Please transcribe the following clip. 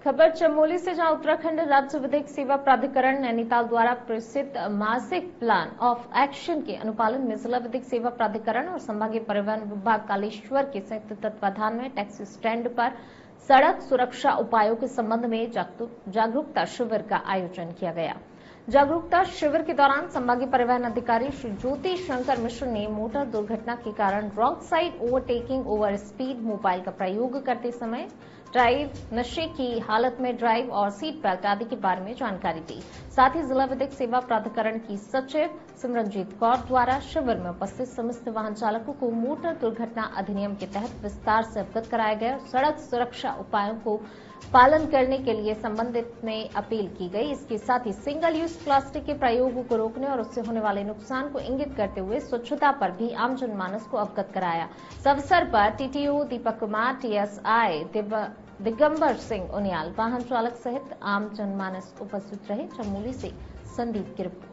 खबर चमोली से, जहां उत्तराखंड राज्य विधिक सेवा प्राधिकरण नैनीताल द्वारा प्रसिद्ध मासिक प्लान ऑफ एक्शन के अनुपालन में जिला विधिक सेवा प्राधिकरण और संभागीय परिवहन विभाग कालेश्वर के संयुक्त तत्वाधान में टैक्सी स्टैंड पर सड़क सुरक्षा उपायों के संबंध में जागरूकता शिविर का आयोजन किया गया। जागरूकता शिविर के दौरान संभागीय परिवहन अधिकारी श्री ज्योति शंकर मिश्र ने मोटर दुर्घटना के कारण wrong side overtaking, over speed, mobile का प्रयोग करते समय ड्राइव, नशे की हालत में ड्राइव और सीट बेल्ट आदि के बारे में जानकारी दी। साथ ही जिला विधिक सेवा प्राधिकरण की सचिव सिमरनजीत कौर द्वारा शिविर में उपस्थित समस्त वाहन चालकों को मोटर दुर्घटना अधिनियम के तहत विस्तार से अवगत कराया गया। सड़क सुरक्षा उपायों को पालन करने के लिए संबंधित में अपील की गई। इसके साथ ही सिंगल यूज प्लास्टिक के प्रयोग को रोकने और उससे होने वाले नुकसान को इंगित करते हुए स्वच्छता पर भी आम जनमानस को अवगत कराया। इस अवसर पर टीटीओ दीपक कुमार, टीएसआई दिगंबर सिंह उनियाल, वाहन चालक सहित आम जनमानस उपस्थित रहे। चमोली से संदीप की रिपोर्ट।